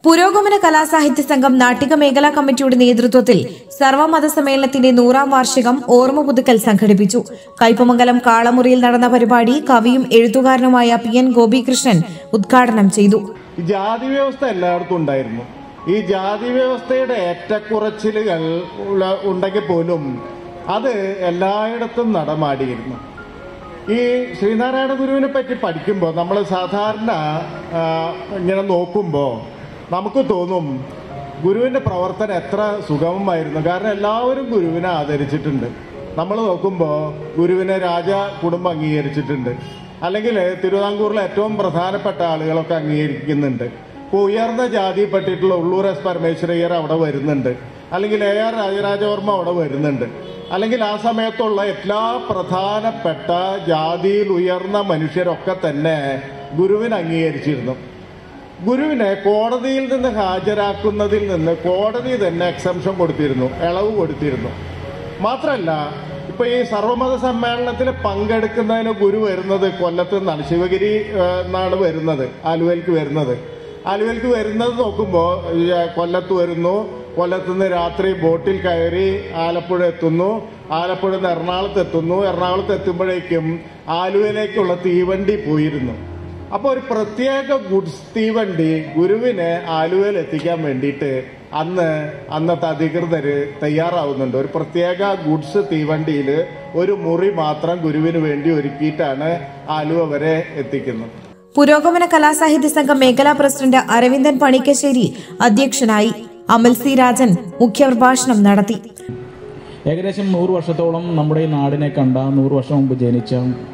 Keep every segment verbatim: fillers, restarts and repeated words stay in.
പുരോഗമന കലാസാഹിത്യ സംഘം നാട്ടിക മേഖലാ കമ്മിറ്റിയുടെ നേതൃത്വത്തിൽ സർവമത സമ്മേളനത്തിന്റെ നൂറാം വാർഷികം ഓർമ്മ പുതുക്കൽ സംഘടിപ്പിച്ചു. കയ്പമംഗലം കാളമുറിയിൽ നടന്ന പരിപാടി കവിയും എഴുത്തുകാരനുമായ പി എൻ ഗോപികൃഷ്ണൻ ഉദ്ഘാടനം ചെയ്തു. ജാതി വ്യവസ്ഥ എല്ലായിടത്തും ഉണ്ടായിരുന്നു. ഈ ജാതി വ്യവസ്ഥയുടെ ഏറ്റക്കുറച്ചിലുകൾ ഉണ്ടെങ്കിൽ പോലും അത് എല്ലായിടത്തും നടമാടിയിരുന്നു. ഈ ശ്രീനാരായണ ഗുരുവിനെ പറ്റി പഠിക്കുമ്പോൾ നമ്മൾ സാധാരണ ഇങ്ങനെ നോക്കുമ്പോൾ നമുക്ക് തോന്നും ഗുരുവിൻ്റെ പ്രവർത്തനം എത്ര സുഗമമായിരുന്നു. കാരണം എല്ലാവരും ഗുരുവിനെ ആദരിച്ചിട്ടുണ്ട്. നമ്മൾ നോക്കുമ്പോൾ ഗുരുവിനെ രാജ കുടുംബം അംഗീകരിച്ചിട്ടുണ്ട്, അല്ലെങ്കിൽ തിരുവിതാംകൂറിലെ ഏറ്റവും പ്രധാനപ്പെട്ട ആളുകളൊക്കെ അംഗീകരിക്കുന്നുണ്ട്. ഇപ്പോൾ ഉയർന്ന ജാതിയിൽപ്പെട്ടിട്ടുള്ള ഉള്ളൂർ എസ് പരമേശ്വരയ്യർ അവിടെ വരുന്നുണ്ട്, അല്ലെങ്കിൽ എ ആർ രാജരാജവർമ്മ അവിടെ വരുന്നുണ്ട്, അല്ലെങ്കിൽ ആ സമയത്തുള്ള എല്ലാ പ്രധാനപ്പെട്ട ജാതിയിൽ ഉയർന്ന മനുഷ്യരൊക്കെ തന്നെ ഗുരുവിനെ അംഗീകരിച്ചിരുന്നു. ഗുരുവിനെ കോടതിയിൽ നിന്ന് ഹാജരാക്കുന്നതിൽ നിന്ന് കോടതി തന്നെ എക്സംഷൻ കൊടുത്തിരുന്നു, ഇളവ് കൊടുത്തിരുന്നു. മാത്രമല്ല, ഇപ്പൊ ഈ സർവമത സമ്മേളനത്തിൽ പങ്കെടുക്കുന്നതിന് ഗുരു വരുന്നത് കൊല്ലത്ത് നിന്നാണ്, ശിവഗിരി എന്നാണ് വരുന്നത്, ആലുവയിലേക്ക് വരുന്നത്. ആലുവയിലേക്ക് വരുന്നത് നോക്കുമ്പോൾ കൊല്ലത്ത് വരുന്നു, കൊല്ലത്ത് നിന്ന് രാത്രി ബോട്ടിൽ കയറി ആലപ്പുഴ എത്തുന്നു, ആലപ്പുഴ നിന്ന് എറണാകുളത്ത് എത്തുന്നു, എറണാകുളത്ത് എത്തുമ്പോഴേക്കും ആലുവയിലേക്കുള്ള തീവണ്ടി പോയിരുന്നു. അപ്പോൾ ഒരു പ്രത്യേക ഗുഡ്സ് തീവണ്ടി ഗുരുവിനെ ആലുവയിൽ എത്തിക്കാൻ വേണ്ടിയിട്ട് അന്ന് അന്നത്തെ അധികൃതർ തയ്യാറാവുന്നുണ്ട്. ഒരു പ്രത്യേക ഗുഡ്സ് തീവണ്ടിയിൽ ഒരു മുറി മാത്രം ഗുരുവിന് വേണ്ടി ഒരുക്കിയിട്ടാണ് ആലുവ വരെ എത്തിക്കുന്നത്. പുരോഗമന കലാസാഹിത്യ സംഘം മേഖലാ പ്രസിഡന്റ് അരവിന്ദൻ പണിക്കശ്ശേരി അധ്യക്ഷനായി. അമൽ സി രാജൻ മുഖ്യപ്രഭാഷണം നടത്തി. ഏകദേശം നൂറ് വർഷത്തോളം നമ്മുടെ ഈ നാടിനെ കണ്ട, നൂറ് വർഷം മുമ്പ് ജനിച്ച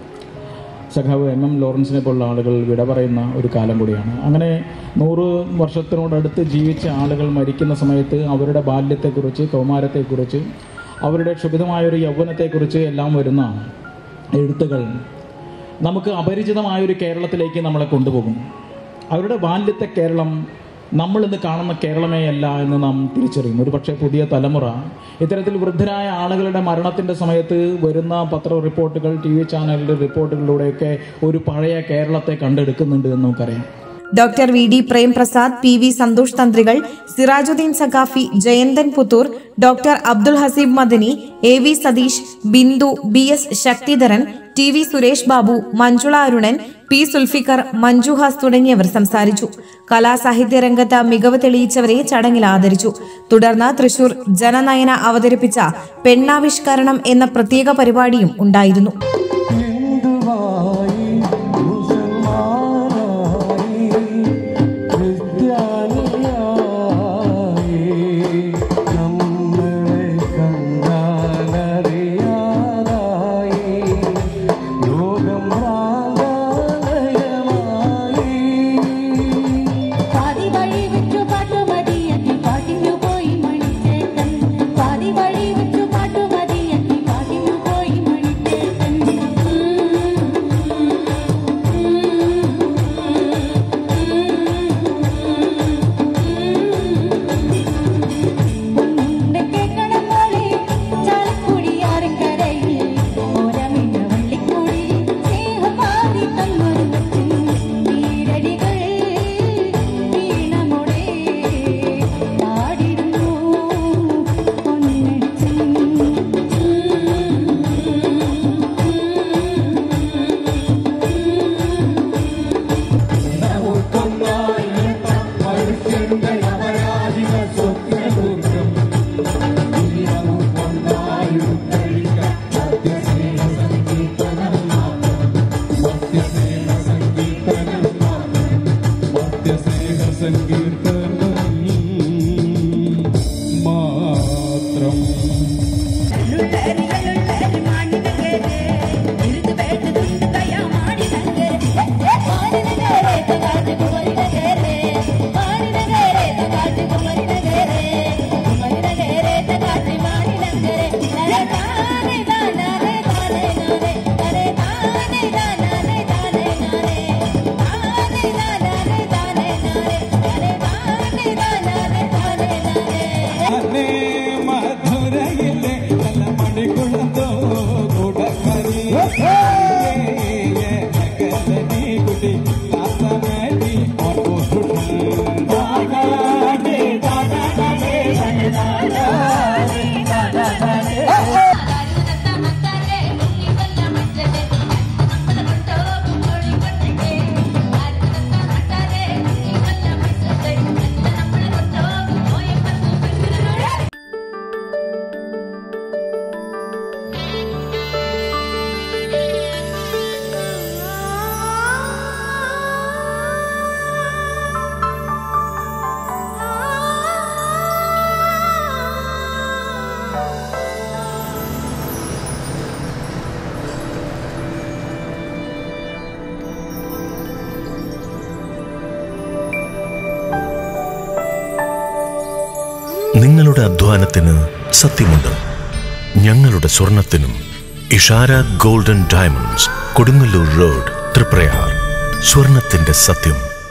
സഖാവ് എം എം ലോറൻസിനെ പോലുള്ള ആളുകൾ വിട പറയുന്ന ഒരു കാലം കൂടിയാണ്. അങ്ങനെ നൂറ് വർഷത്തിനോടടുത്ത് ജീവിച്ച ആളുകൾ മരിക്കുന്ന സമയത്ത് അവരുടെ ബാല്യത്തെക്കുറിച്ച്, കൗമാരത്തെക്കുറിച്ച്, അവരുടെ ക്ഷുഭിതമായൊരു യൗവനത്തെക്കുറിച്ച് എല്ലാം വരുന്ന എഴുത്തുകൾ നമുക്ക് അപരിചിതമായൊരു കേരളത്തിലേക്ക് നമ്മളെ കൊണ്ടുപോകും. അവരുടെ ബാല്യത്തെ കേരളം നമ്മൾ ഇന്ന് കാണുന്ന കേരളമേ അല്ല എന്ന് നാം തിരിച്ചറിയും. ഒരു പക്ഷേ പുതിയ തലമുറ ഇത്തരത്തിൽ വൃദ്ധരായ ആളുകളുടെ മരണത്തിൻ്റെ സമയത്ത് വരുന്ന പത്ര റിപ്പോർട്ടുകൾ, ടി വി ചാനലിൻ്റെ റിപ്പോർട്ടുകളിലൂടെയൊക്കെ ഒരു പഴയ കേരളത്തെ കണ്ടെടുക്കുന്നുണ്ട് എന്ന് നമുക്കറിയാം. Doctor V D Premprasad, P V Santhosh തന്ത്രികൾ, Sirajuddeen Saqafi, Jayanthan Puthur, doctor Abdul Haseeb Madani, A V Satheesh, Bindu, B S Sakthidharan, T V Suresh Babu, Manjula Arunan, P Sulfikar, Manjuhas തുടങ്ങിയവർ സംസാരിച്ചു. കലാസാഹിത്യ രംഗത്ത് മികവ് തെളിയിച്ചവരെ ചടങ്ങിൽ ആദരിച്ചു. തുടർന്ന് തൃശൂർ ജനനയന അവതരിപ്പിച്ച പെണ്ണാവിഷ്കരണം എന്ന പ്രത്യേക പരിപാടിയും ഉണ്ടായിരുന്നു. നിങ്ങളുടെ അധ്വാനത്തിന് സത്യമുണ്ട്. ഞങ്ങളുടെ സ്വർണത്തിനും. Ishara golden diamonds, Kodungallur road, Triprayar. സ്വർണത്തിന്റെ സത്യം.